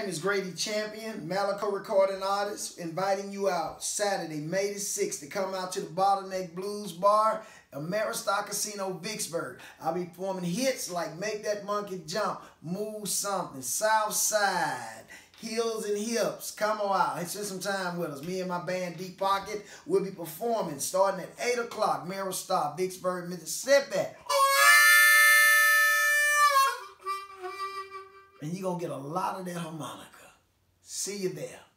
name is Grady Champion, Malico recording artist, inviting you out Saturday, May the 6th to come out to the Bottleneck Blues Bar, Ameristar Casino, Vicksburg. I'll be performing hits like Make That Monkey Jump, Move Something, South Side, Heels and Hips. Come on out and spend some time with us. Me and my band Deep Pocket will be performing starting at 8 o'clock, Ameristar, Vicksburg, Mississippi. And you're going to get a lot of that harmonica. See you there.